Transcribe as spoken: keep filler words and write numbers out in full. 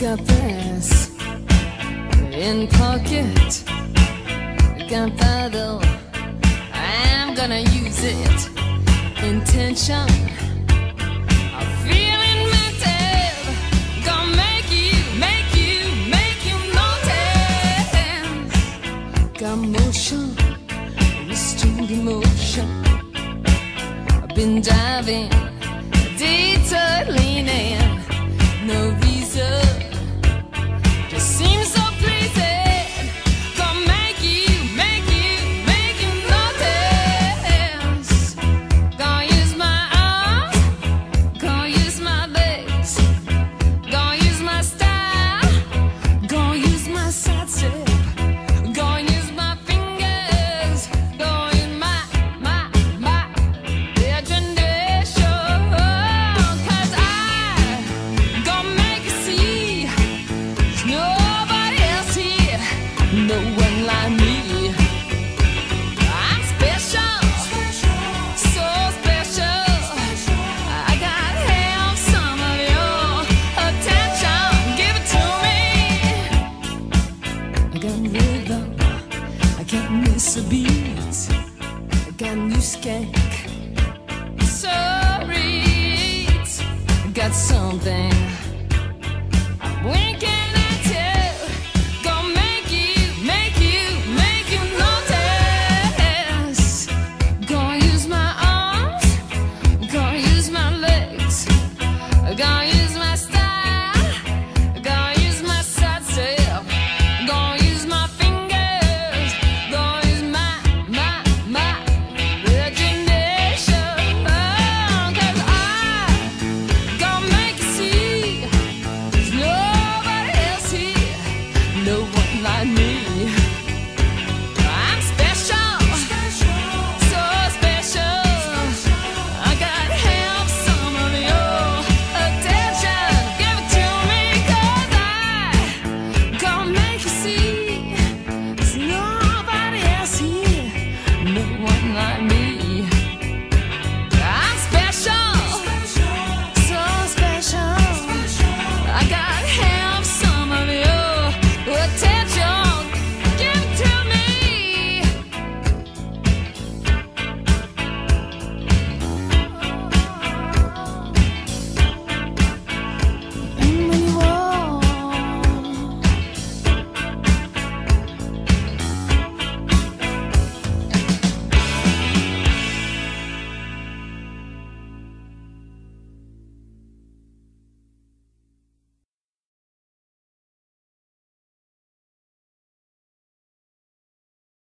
got brass in pocket, gunpowder, I'm gonna use it. Intention, I'm feeling mental, gonna make you, make you, make you notice. Got motion, restrained emotion. I've been diving, detour leaning, no reason, just seems so pleasing. Gonna make you, make you, make you notice. Gonna use my arms, gonna use my legs, gonna use my style, gonna use my side step, gonna use my fingers, gonna use my, my, my imagination. Cause I gonna make you see nobody else here, no one like me. I'm special, so special. I gotta have some of your attention. Give it to me. I got rhythm, I can't miss a beat. I got new skank, so read. I got something